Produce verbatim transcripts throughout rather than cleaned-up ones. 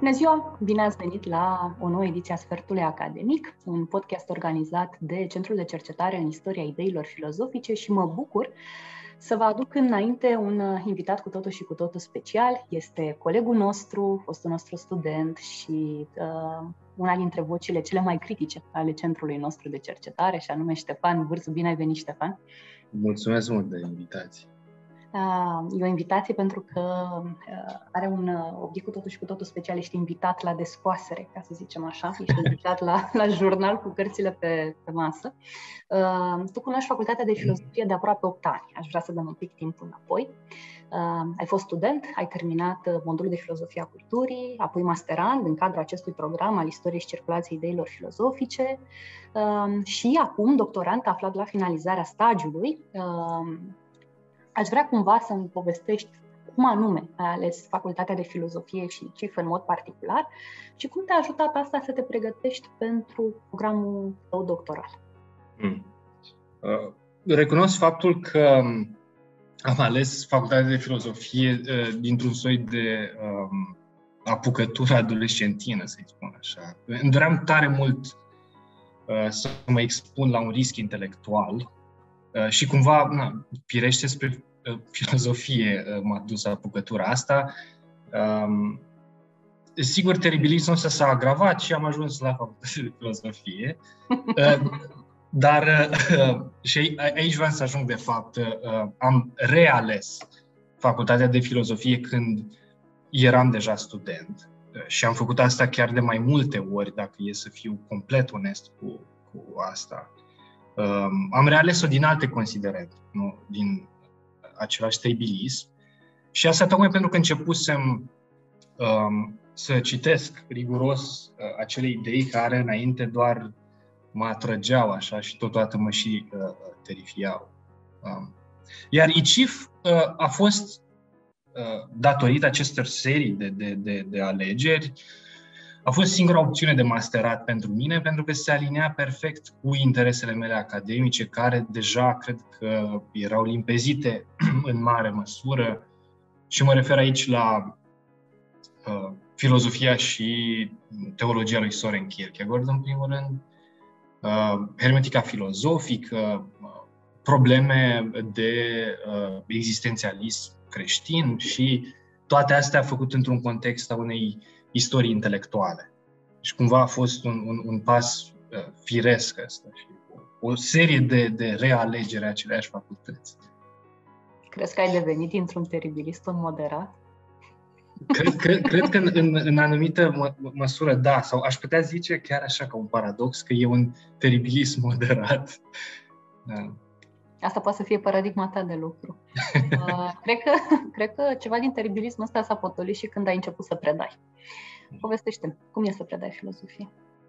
Bună ziua! Bine ați venit la o nouă ediție a Sfertului Academic, un podcast organizat de Centrul de Cercetare în Istoria Ideilor Filozofice și mă bucur să vă aduc înainte un invitat cu totul și cu totul special. Este colegul nostru, fostul nostru student și uh, una dintre vocile cele mai critice ale centrului nostru de cercetare, și anume Ștefan Vârsu. Bine ai venit, Ștefan! Mulțumesc mult de invitație! E o invitație pentru că are un obiect cu totul și cu totul special. Ești invitat la descoasere, ca să zicem așa. Ești invitat la, la jurnal cu cărțile pe, pe masă. Tu cunoști Facultatea de Filozofie de aproape opt ani. Aș vrea să dăm un pic timp înapoi. Ai fost student, ai terminat modulul de Filozofie a Culturii, apoi masterand în cadrul acestui program al Istoriei și Circulației Ideilor Filozofice și acum doctorand aflat la finalizarea stagiului. Aș vrea cumva să-mi povestești cum anume ai ales Facultatea de Filozofie și C I F în mod particular și cum te-a ajutat asta să te pregătești pentru programul tău doctoral. Mm. Uh, recunosc faptul că am ales Facultatea de Filozofie uh, dintr-un soi de um, apucătură adolescentină, să-i spun așa. Îmi doream tare mult uh, să mă expun la un risc intelectual. Uh, și cumva, na, firește spre uh, filozofie uh, m-a dus apucătura asta. Um, sigur, teribilismul ăsta s-a agravat și am ajuns la facultatea de filozofie. Uh, dar, uh, și aici vreau să ajung de fapt, uh, am reales facultatea de filozofie când eram deja student. Uh, și am făcut asta chiar de mai multe ori, dacă e să fiu complet onest cu, cu asta. Um, am reales-o din alte considerente, nu din același teribilism. Și asta tocmai pentru că începusem um, să citesc riguros uh, acele idei care înainte doar mă atrăgeau așa și totodată mă și uh, terifiau. Um, iar I C I F uh, a fost, uh, datorită acestor serii de, de, de, de alegeri, a fost singura opțiune de masterat pentru mine, pentru că se alinea perfect cu interesele mele academice, care deja cred că erau limpezite în mare măsură. Și mă refer aici la uh, filozofia și teologia lui Soren Kierkegaard, în primul rând, uh, hermetica filozofică, uh, probleme de uh, existențialism creștin și toate astea făcute într-un context a unei istorii intelectuale. Și cumva a fost un, un, un pas uh, firesc ăsta și o, o serie de, de realegeri a aceleași facultăți. Crezi că ai devenit într-un teribilist un moderat? Cred, cred, cred că în, în, în anumită mă, măsură da, sau aș putea zice chiar așa ca un paradox că e un teribilist moderat. Da. Asta poate să fie paradigma ta de lucru. Uh, cred, că, cred că ceva din teribilismul ăsta s-a potolit și când ai început să predai. Povestește-mi, cum e să predai filozofie?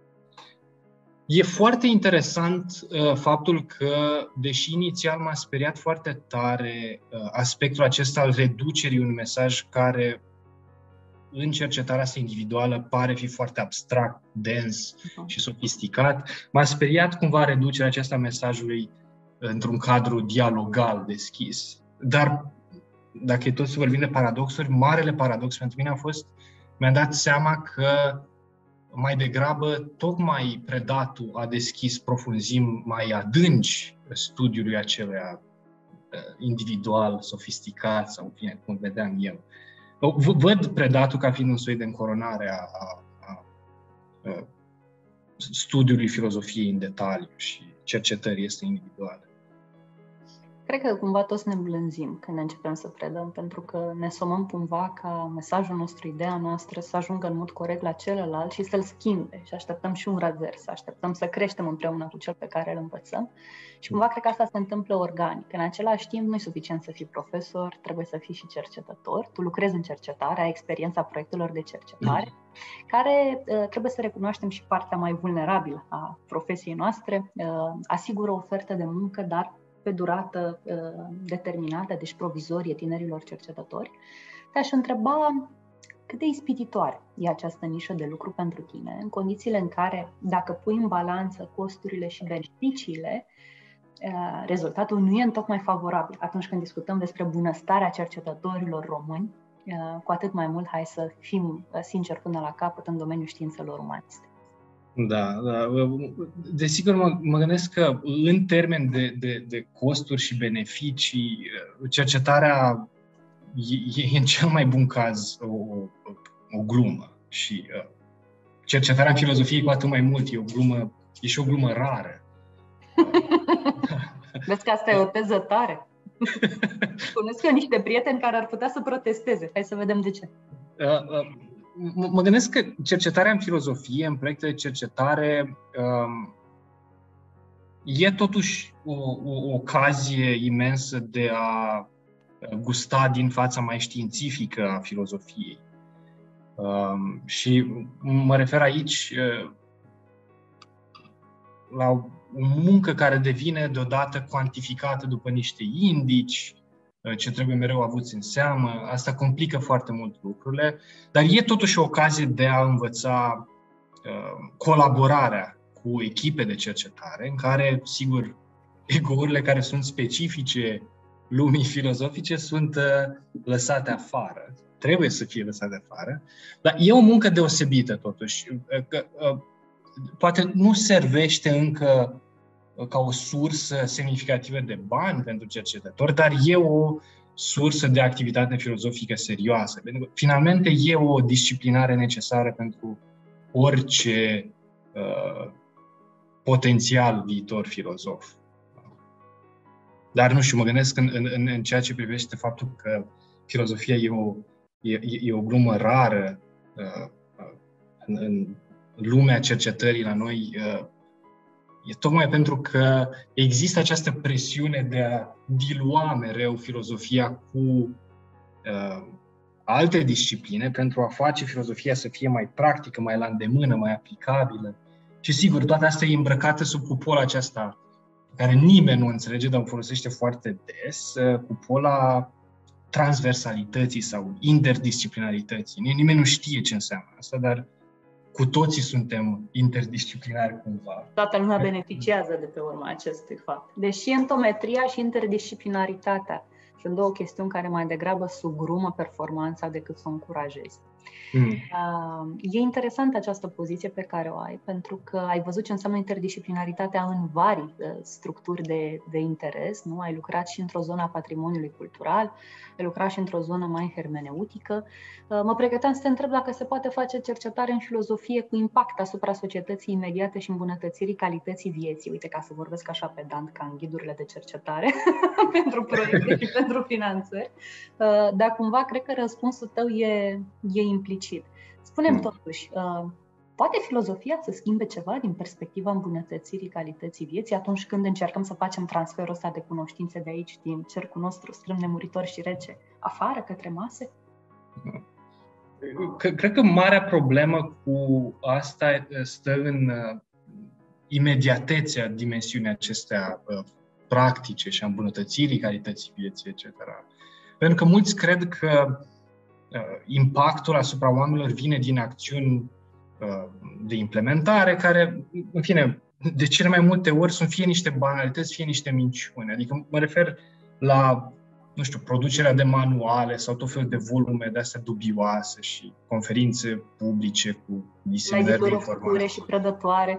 E foarte interesant uh, faptul că, deși inițial m-a speriat foarte tare uh, aspectul acesta al reducerii unui mesaj care în cercetarea asta individuală pare fi foarte abstract, dens uh-huh. și sofisticat, m-a speriat cumva reducerea aceasta a mesajului într-un cadru dialogal deschis. Dar, dacă e tot să vorbim de paradoxuri, marele paradox pentru mine a fost, mi-am dat seama că mai degrabă tocmai predatul a deschis profunzimi mai adânci studiului acelea individual, sofisticat sau, bine, cum vedeam eu. Văd predatul ca fiind un soi de încoronare a, a, a, a studiului filozofiei în detaliu și cercetării este individuale. Cred că cumva toți ne blânzim când începem să predăm, pentru că ne somăm cumva ca mesajul nostru, ideea noastră să ajungă în mod corect la celălalt și să-l schimbe și așteptăm și un răzers, așteptăm să creștem împreună cu cel pe care îl învățăm și cumva cred că asta se întâmplă organic. În același timp nu e suficient să fii profesor, trebuie să fii și cercetător. Tu lucrezi în cercetare, ai experiența proiectelor de cercetare, care trebuie să recunoaștem și partea mai vulnerabilă a profesiei noastre, asigură ofertă de muncă, dar pe durată uh, determinată, deci provizorie tinerilor cercetători. Te-aș întreba cât de ispititoare e această nișă de lucru pentru tine, în condițiile în care, dacă pui în balanță costurile și beneficiile, uh, rezultatul nu e întocmai favorabil atunci când discutăm despre bunăstarea cercetătorilor români cu atât mai mult hai să fim sinceri până la capăt în domeniul științelor umaniste. Da, da. Desigur, mă, mă gândesc că în termen de, de, de costuri și beneficii, cercetarea e, e în cel mai bun caz o, o glumă. Și cercetarea în filozofie cu atât mai mult e o glumă, e și o glumă rară. Vezi că asta e o teză tare. Cunosc eu niște prieteni care ar putea să protesteze. Hai să vedem de ce. Uh, uh, mă gândesc că cercetarea în filozofie, în proiecte de cercetare, um, e totuși o, o ocazie imensă de a gusta din fața mai științifică a filozofiei. Um, și mă refer aici uh, la o muncă care devine deodată cuantificată după niște indici, ce trebuie mereu avuți în seamă. Asta complică foarte mult lucrurile, dar e totuși o ocazie de a învăța uh, colaborarea cu echipe de cercetare, în care, sigur, egourile care sunt specifice lumii filozofice sunt uh, lăsate afară. Trebuie să fie lăsate afară, dar e o muncă deosebită, totuși. Că, uh, poate nu servește încă ca o sursă semnificativă de bani pentru cercetători, dar e o sursă de activitate filozofică serioasă. Pentru că, finalmente, e o disciplinare necesară pentru orice uh, potențial viitor filozof. Dar, nu știu, mă gândesc în, în, în ceea ce privește faptul că filozofia e o, e, e o glumă rară uh, în, în lumea cercetării la noi, uh, e tocmai pentru că există această presiune de a dilua mereu filozofia cu uh, alte discipline pentru a face filozofia să fie mai practică, mai la îndemână, mai aplicabilă. Și sigur, toată asta e îmbrăcată sub cupola aceasta, care nimeni nu înțelege, dar o folosește foarte des, uh, cupola transversalității sau interdisciplinarității. Nimeni nu știe ce înseamnă asta, dar cu toții suntem interdisciplinari cumva. Toată lumea beneficiază de pe urma acestui fapt. Deși entometria și interdisciplinaritatea sunt două chestiuni care mai degrabă sugrumă performanța decât să o încurajezi. Mm. E interesantă această poziție pe care o ai, pentru că ai văzut ce înseamnă interdisciplinaritatea în vari structuri de, de interes, nu? Ai lucrat și într-o zonă a patrimoniului cultural, ai lucrat și într-o zonă mai hermeneutică. Mă pregăteam să te întreb dacă se poate face cercetare în filozofie cu impact asupra societății imediate și îmbunătățirii calității vieții. Uite, ca să vorbesc așa pedant ca în ghidurile de cercetare pentru proiecte și pentru finanțări. Dar cumva cred că răspunsul tău e, e implicit. Spune-mi totuși, poate filozofia să schimbe ceva din perspectiva îmbunătățirii calității vieții atunci când încercăm să facem transferul ăsta de cunoștințe de aici, din cercul nostru strâmb nemuritor și rece, afară, către mase? Cred că marea problemă cu asta stă în imediatețea dimensiunii acestea practice și a îmbunătățirii calității vieții, et cetera. Pentru că mulți cred că impactul asupra oamenilor vine din acțiuni de implementare, care, în fine, de cele mai multe ori sunt fie niște banalități, fie niște minciuni. Adică mă refer la, nu știu, producerea de manuale sau tot felul de volume de astea dubioase și conferințe publice cu diseminări de informații. Și prădătoare.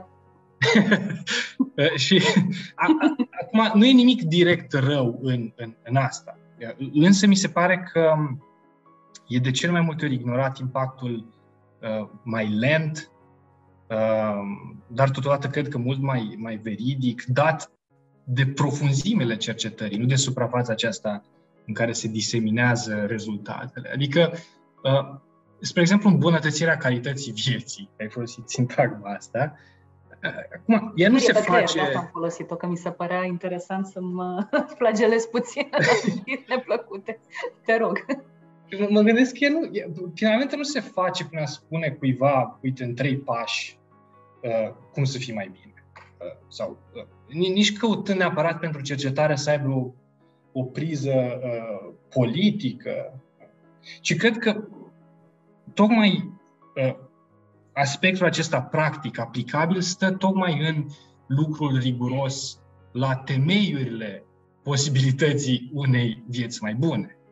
Și a, a, acum, nu e nimic direct rău în, în, în asta. Însă mi se pare că e de cel mai multe ori ignorat impactul uh, mai lent, uh, dar totodată cred că mult mai, mai veridic, dat de profunzimele cercetării, nu de suprafața aceasta în care se diseminează rezultatele. Adică, uh, spre exemplu, îmbunătățirea calității vieții, ai folosit sintagma asta. Uh, acum, ea nu se face... Asta am folosit-o, că mi se părea interesant să mă flagelez puțin la neplăcute. Te rog. Mă gândesc că nu, finalmente nu se face prin a spune cuiva, uite, în trei pași, uh, cum să fii mai bine. Uh, sau uh, nici căutând neapărat pentru cercetare să aibă o, o priză uh, politică, ci cred că tocmai uh, aspectul acesta practic, aplicabil, stă tocmai în lucrul riguros la temeiurile posibilității unei vieți mai bune.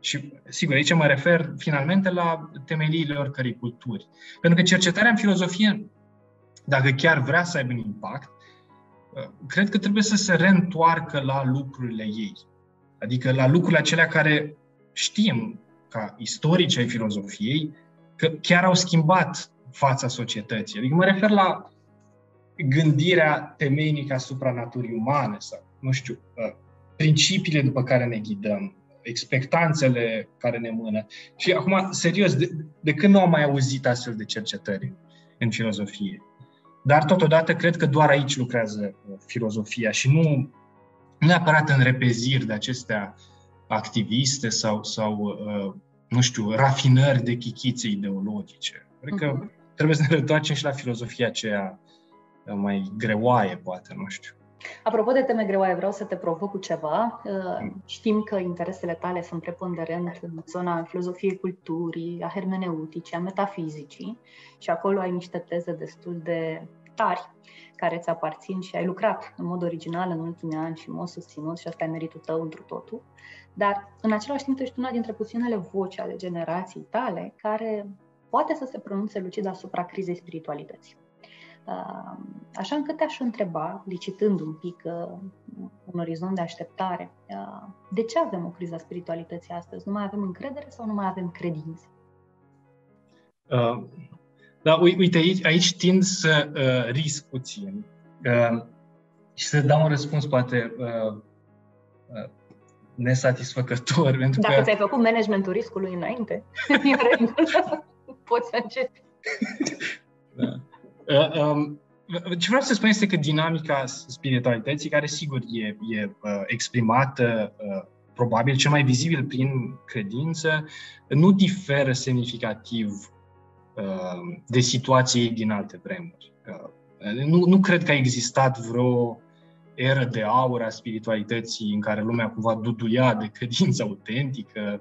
Și, sigur, aici mă refer finalmente la temeliile oricărei culturi. Pentru că cercetarea în filozofie, dacă chiar vrea să aibă un impact, cred că trebuie să se reîntoarcă la lucrurile ei. Adică la lucrurile acelea care știm, ca istorici ai filozofiei, că chiar au schimbat fața societății. Adică mă refer la gândirea temeinică asupra naturii umane sau, nu știu, principiile după care ne ghidăm, expectanțele care ne mână. Și acum, serios, de, de când nu am mai auzit astfel de cercetări în filozofie? Dar totodată cred că doar aici lucrează filozofia și nu neapărat în repeziri de acestea activiste sau, sau nu știu, rafinări de chichițe ideologice. Cred că uh-huh. trebuie să ne reîntoarcem și la filozofia aceea mai greoaie, poate, nu știu. Apropo de teme greoaie, vreau să te provoc cu ceva. Știm că interesele tale sunt preponderent în zona filozofiei culturii, a hermeneuticii, a metafizicii și acolo ai niște teze destul de tari care ți aparțin și ai lucrat în mod original în ultimii ani și în mod susținut și asta e meritul tău întru totul. Dar în același timp ești una dintre puținele voci ale generației tale care poate să se pronunțe lucid asupra crizei spiritualității. Așa încât te-aș întreba, licitând un pic uh, un orizont de așteptare, uh, de ce avem o criză a spiritualității astăzi? Nu mai avem încredere sau nu mai avem credință? Uh, da, uite, aici, aici tind să uh, risc puțin uh, și să dau un răspuns poate uh, uh, nesatisfăcător. Pentru Dacă că... ți-ai făcut managementul riscului înainte, poți să începi. Da. Uh, um, ce vreau să spun este că dinamica spiritualității, care sigur e, e uh, exprimată uh, probabil cel mai vizibil prin credință, nu diferă semnificativ uh, de situații din alte vremuri. Uh, nu, nu cred că a existat vreo eră de aur a spiritualității în care lumea cumva duduia de credință autentică.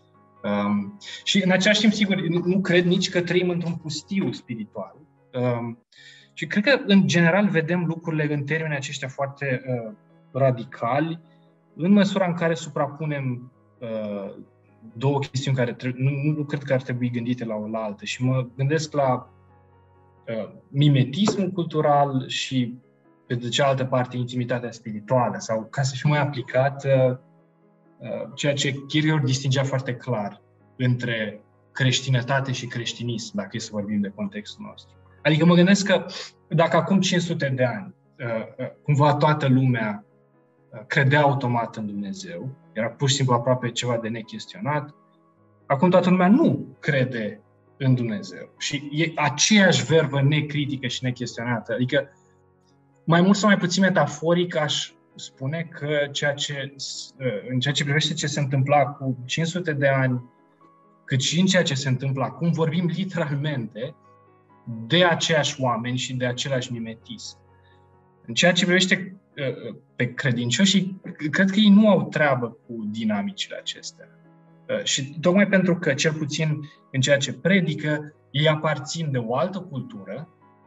Um, și în același timp, sigur, nu, nu cred nici că trăim într-un pustiu spiritual. Uh, și cred că, în general, vedem lucrurile în termeni aceștia foarte uh, radicali, în măsura în care suprapunem uh, două chestiuni care tre- nu, nu cred că ar trebui gândite la oaltă. Și mă gândesc la uh, mimetismul cultural și, pe de cealaltă parte, intimitatea spirituală. Sau, ca să fiu mai aplicat, uh, uh, ceea ce Kierkegaard distingea foarte clar între creștinătate și creștinism, dacă e să vorbim de contextul nostru. Adică mă gândesc că dacă acum cinci sute de ani cumva toată lumea credea automat în Dumnezeu, era pur și simplu aproape ceva de nechestionat, acum toată lumea nu crede în Dumnezeu. Și e aceeași verbă necritică și nechestionată. Adică mai mult sau mai puțin metaforic aș spune că ceea ce, în ceea ce privește ce se întâmpla cu cinci sute de ani, cât și în ceea ce se întâmplă acum, vorbim literalmente de aceiași oameni și de același mimetism. În ceea ce privește uh, pe credincioși, cred că ei nu au treabă cu dinamicile acestea. Uh, și tocmai pentru că, cel puțin în ceea ce predică, ei aparțin de o altă cultură,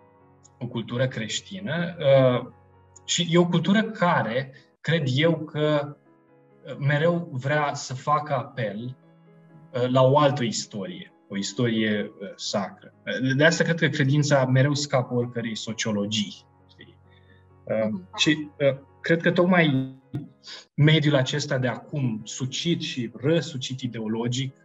o cultură creștină, uh, și e o cultură care, cred eu, că mereu vrea să facă apel uh, la o altă istorie. O istorie uh, sacră. De asta cred că credința mereu scapă oricărei sociologii. Uh, și uh, cred că tocmai mediul acesta de acum sucit și răsucit ideologic,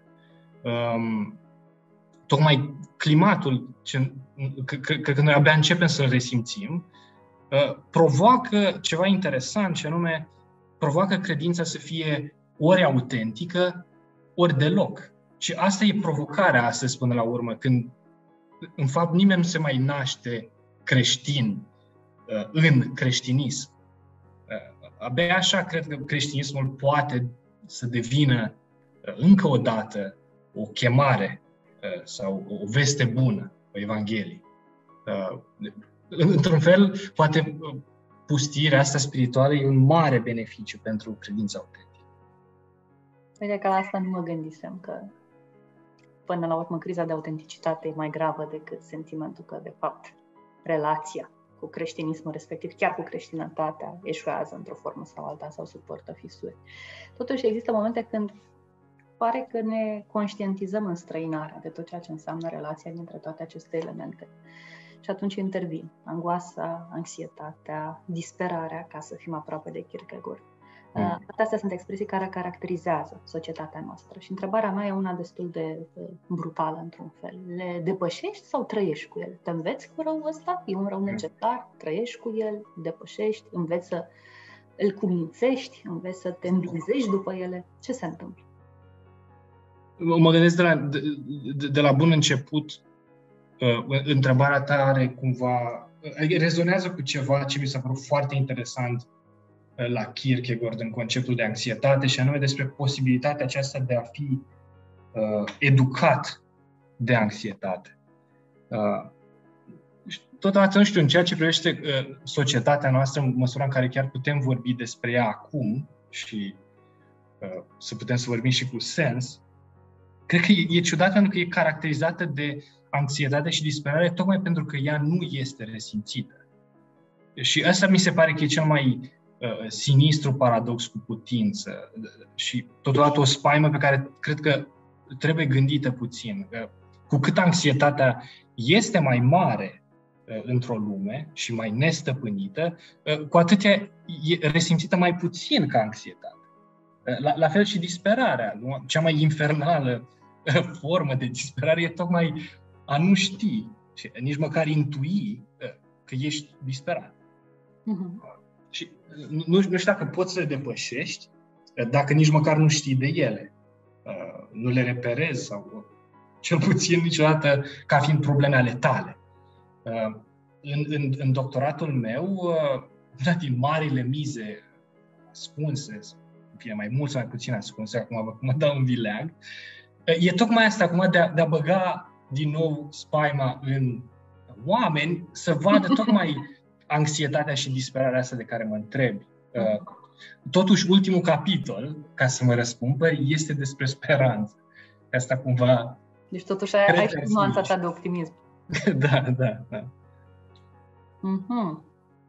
um, tocmai climatul, cred că noi abia începem să-l resimțim, uh, provoacă ceva interesant, și anume provoacă credința să fie ori autentică, ori deloc. Și asta e provocarea astăzi până la urmă, când în fapt nimeni nu se mai naște creștin uh, în creștinism. Uh, abia așa cred că creștinismul poate să devină uh, încă o dată o chemare uh, sau o veste bună, o evanghelie. Uh, într-un fel, poate uh, pustirea asta spirituală e un mare beneficiu pentru credința autentică. Uite că la asta nu mă gândisem, că până la urmă, criza de autenticitate e mai gravă decât sentimentul că, de fapt, relația cu creștinismul, respectiv chiar cu creștinătatea, eșuează într-o formă sau alta sau suportă fisuri. Totuși, există momente când pare că ne conștientizăm în străinarea de tot ceea ce înseamnă relația dintre toate aceste elemente. Și atunci intervin angoasa, anxietatea, disperarea, ca să fim aproape de Kierkegaard. Mm. Astea sunt expresii care caracterizează societatea noastră. Și întrebarea mea e una destul de brutală, într-un fel. Le depășești sau trăiești cu ele? Te înveți cu răul ăsta? E un rău necesar? Trăiești cu el? Depășești? Înveți să îl cumințești? Înveți să te îmbinzești după ele? Ce se întâmplă? Mă gândesc de la, de, de la bun început, uh, întrebarea ta are cumva, rezonează cu ceva ce mi s-a părut foarte interesant uh, la Kierkegaard în conceptul de anxietate, și anume despre posibilitatea aceasta de a fi uh, educat de anxietate. Uh, totodată, nu știu, în ceea ce privește uh, societatea noastră, în măsura în care chiar putem vorbi despre ea acum și uh, să putem să vorbim și cu sens, cred că e, e ciudat pentru că e caracterizată de anxietate și disperare tocmai pentru că ea nu este resimțită. Și asta mi se pare că e cel mai uh, sinistru paradox cu putință și totodată o spaimă pe care cred că trebuie gândită puțin. Uh, cu cât anxietatea este mai mare uh, într-o lume și mai nestăpânită, uh, cu atât e, e resimțită mai puțin ca anxietate. Uh, la, la fel și disperarea, nu? Cea mai infernală formă de disperare e tocmai a nu ști și nici măcar intui că ești disperat. Uh-huh. Și nu, nu știu dacă poți să le depășești dacă nici măcar nu știi de ele. Nu le reperezi sau cel puțin niciodată ca fiind probleme ale tale. În, în, în doctoratul meu, una din marile mize ascunse, în fine, mai mult sau mai puțin ascunse, acum mă dau un vileag, e tocmai asta acum de a, de a băga din nou spaima în oameni, să vadă tocmai anxietatea și disperarea asta de care mă întrebi. Totuși, ultimul capitol, ca să mă răscumpăr, este despre speranță. Asta cumva... Deci totuși ai, ai și nuanța ta de optimism. Da, da, da. Mm-hmm.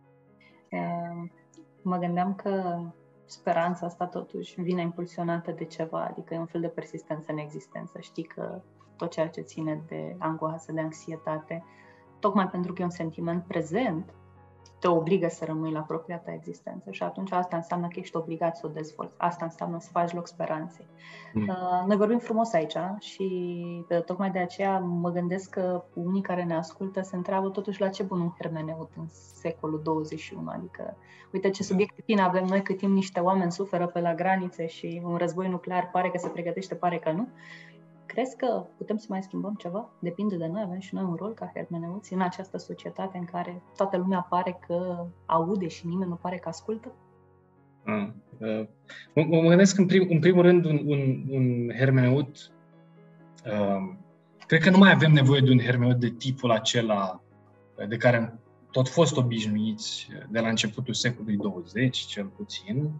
Mă gândeam că speranța asta totuși vine impulsionată de ceva, adică e un fel de persistență în existență. Știi că tot ceea ce ține de angoasă, de anxietate, tocmai pentru că e un sentiment prezent, te obligă să rămâi la propria ta existență și atunci asta înseamnă că ești obligat să o dezvolți. Asta înseamnă să faci loc speranței. Mm. Uh, noi vorbim frumos aici și uh, tocmai de aceea mă gândesc că unii care ne ascultă se întreabă totuși la ce bun un hermeneut în secolul douăzeci și unu. Adică, uite ce subiect bine avem noi cât timp niște oameni suferă pe la granițe și un război nuclear pare că se pregătește, pare că nu. Crezi că putem să mai schimbăm ceva? Depinde de noi, avem și noi un rol ca hermeneuți în această societate în care toată lumea pare că aude și nimeni nu pare că ascultă? Ah, uh, mă, mă gândesc în, prim, în primul rând un, un, un hermeneut, uh, cred că nu mai avem nevoie de un hermeneut de tipul acela de care am tot fost obișnuiți de la începutul secolului douăzeci, cel puțin,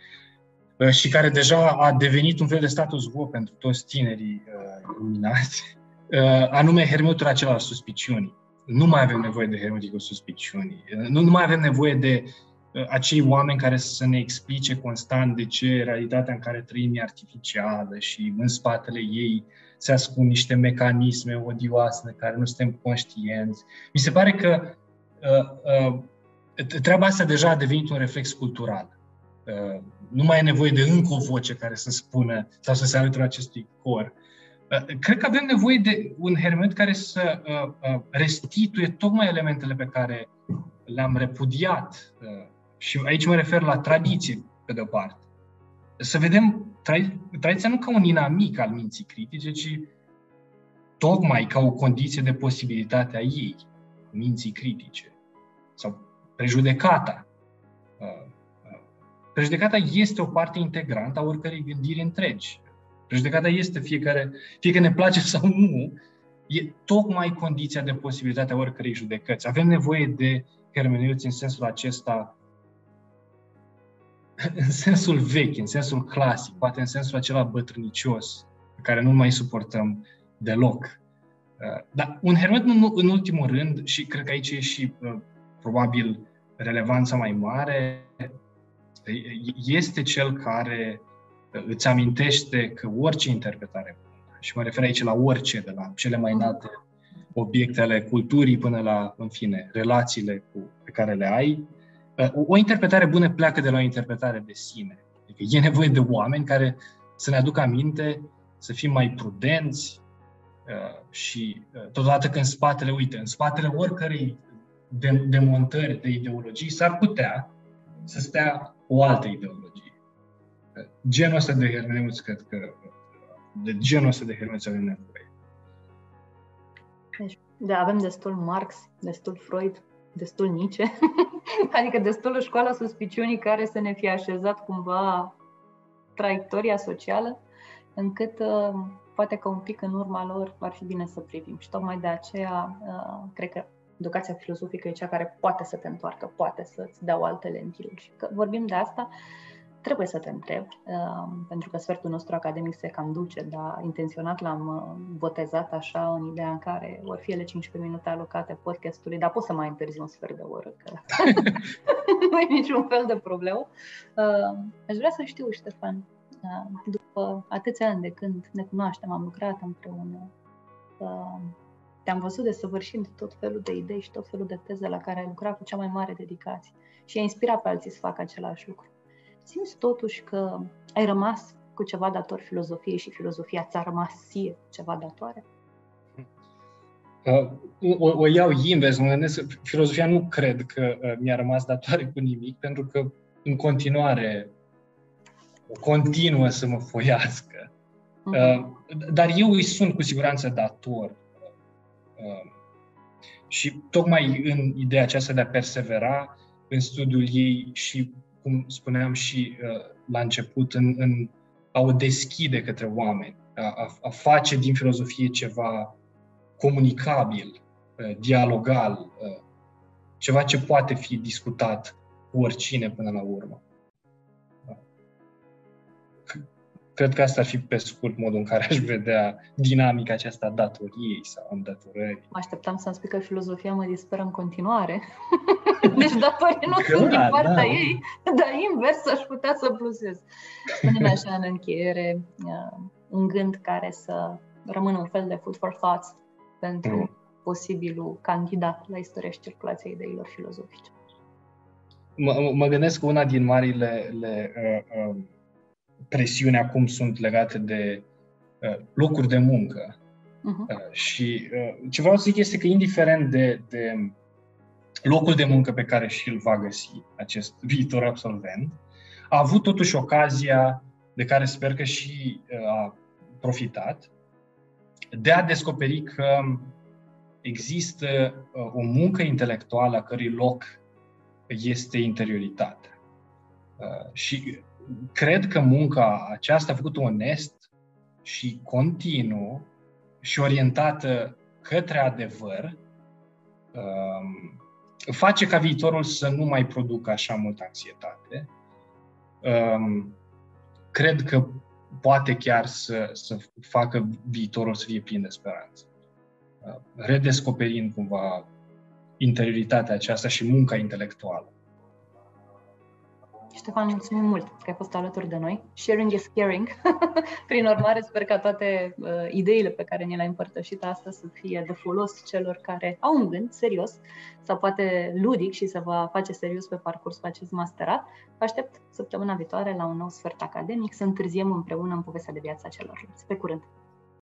și care deja a devenit un fel de status quo pentru toți tinerii uh, iluminați, uh, anume hermeneutul acela al suspiciunii. Nu mai avem nevoie de hermeneutul suspiciunii. Nu, nu mai avem nevoie de uh, acei oameni care să ne explice constant de ce realitatea în care trăim e artificială și în spatele ei se ascund niște mecanisme odioase de care nu suntem conștienți. Mi se pare că uh, uh, treaba asta deja a devenit un reflex cultural. Uh, nu mai e nevoie de încă o voce care să spună sau să se alăture acestui cor. Uh, cred că avem nevoie de un hermeneut care să uh, uh, restituie tocmai elementele pe care le-am repudiat. Uh, și aici mă refer la tradiție, pe de-o parte. Să vedem tra- tradiția nu ca un inamic al minții critice, ci tocmai ca o condiție de posibilitate a ei, minții critice. Sau prejudecata. Uh, Prejudecata este o parte integrantă a oricărei gândiri întregi. Prejudecata este, fiecare, fie că ne place sau nu, e tocmai condiția de posibilitate a oricărei judecăți. Avem nevoie de hermeneuți în sensul acesta, în sensul vechi, în sensul clasic, poate în sensul acela bătrânicios, pe care nu mai suportăm deloc. Dar un hermeneut, în ultimul rând, și cred că aici e și probabil relevanța mai mare, este cel care îți amintește că orice interpretare, și mă refer aici la orice, de la cele mai înalte obiecte ale culturii până la, în fine, relațiile cu, pe care le ai, o, o interpretare bună pleacă de la o interpretare de sine. Adică e nevoie de oameni care să ne aducă aminte, să fim mai prudenți uh, și uh, totodată că în spatele, uite, în spatele oricărei de- demontări de ideologii s-ar putea să stea o altă ideologie. Uh, genul ăsta de hermeneuți, cred că de genul ăsta de hermeneuți avem nevoie. Deci, da, avem destul Marx, destul Freud, destul Nietzsche, adică destul școala suspiciunii care să ne fie așezat cumva traiectoria socială, încât uh, poate că un pic în urma lor ar fi bine să privim. Și tocmai de aceea, uh, cred că educația filozofică e cea care poate să te întoarcă, poate să-ți dea o altă lentilă. Și că vorbim de asta, trebuie să te întrebi, uh, pentru că sfertul nostru academic se cam duce, dar intenționat l-am uh, botezat așa în ideea în care vor fi ele cincisprezece minute alocate podcastului, dar pot să mai întârzi un sfert de oră, că nu e niciun fel de problemă. Uh, aș vrea să știu, Ștefan, uh, după atâția ani de când ne cunoaștem, am lucrat împreună, uh, te-am văzut desăvârșind tot felul de idei și tot felul de teze la care ai lucrat cu cea mai mare dedicație și ai inspirat pe alții să facă același lucru. Simți totuși că ai rămas cu ceva dator filozofiei și filozofia ți-a rămas ție ceva datoare? Uh, o, o iau invers, mă gândesc, filozofia nu cred că uh, mi-a rămas datoare cu nimic, pentru că în continuare continuă să mă foiască. Uh-huh. Uh, dar eu îi sunt cu siguranță dator. Uh, și tocmai în ideea aceasta de a persevera în studiul ei și, cum spuneam și uh, la început, în, în a o deschide către oameni, a, a, a face din filozofie ceva comunicabil, uh, dialogal, uh, ceva ce poate fi discutat cu oricine până la urmă. Uh, cred că asta ar fi pe scurt modul în care aș vedea dinamica aceasta a datoriei sau îndatorării. Mă așteptam să-mi spui că filozofia mă disperă în continuare. Deci datorii nu Clar, sunt din partea da. ei, dar invers aș putea să plusez. Spune-mi așa în încheiere uh, un gând care să rămână un fel de food for thoughts pentru mm. posibilul candidat la istoria și circulația ideilor filozofice. Mă, mă gândesc că una din marile le, uh, uh, presiuni acum sunt legate de uh, locuri de muncă. Uh-huh. Uh, și uh, ce vreau să zic este că indiferent de, de locul de muncă pe care și-l va găsi acest viitor absolvent, a avut totuși ocazia, de care sper că și uh, a profitat, de a descoperi că există uh, o muncă intelectuală a cărui loc este interioritatea. Uh, și cred că munca aceasta, făcută onest și continuu și orientată către adevăr, uh, face ca viitorul să nu mai producă așa multă anxietate. Uh, cred că poate chiar să, să facă viitorul să fie plin de speranță. Uh, redescoperind cumva interioritatea aceasta și munca intelectuală. Ștefan, mulțumim mult că ai fost alături de noi. Sharing is caring. Prin urmare, sper ca toate uh, ideile pe care ne le-ai împărtășit astăzi să fie de folos celor care au un gând serios sau poate ludic și să vă face serios pe parcursul acest masterat. Vă aștept săptămâna viitoare la un nou sfert academic să întârziem împreună în povestea de viața celorlalți. Pe curând!